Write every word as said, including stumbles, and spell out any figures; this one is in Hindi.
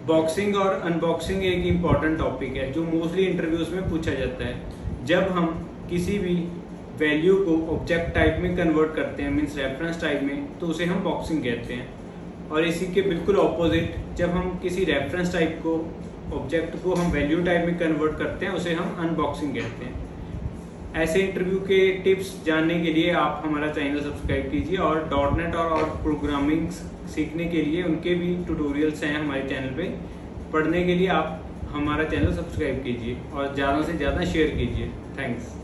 बॉक्सिंग और अनबॉक्सिंग एक इम्पॉर्टेंट टॉपिक है जो मोस्टली इंटरव्यूज में पूछा जाता है। जब हम किसी भी वैल्यू को ऑब्जेक्ट टाइप में कन्वर्ट करते हैं, मीन्स रेफरेंस टाइप में, तो उसे हम बॉक्सिंग कहते हैं। और इसी के बिल्कुल ऑपोजिट, जब हम किसी रेफरेंस टाइप को, ऑब्जेक्ट को हम वैल्यू टाइप में कन्वर्ट करते हैं, उसे हम अनबॉक्सिंग कहते हैं। ऐसे इंटरव्यू के टिप्स जानने के लिए आप हमारा चैनल सब्सक्राइब कीजिए, और डॉट नेट और, और प्रोग्रामिंग सीखने के लिए उनके भी ट्यूटोरियल्स हैं हमारे चैनल पे। पढ़ने के लिए आप हमारा चैनल सब्सक्राइब कीजिए और ज़्यादा से ज़्यादा शेयर कीजिए। थैंक्स।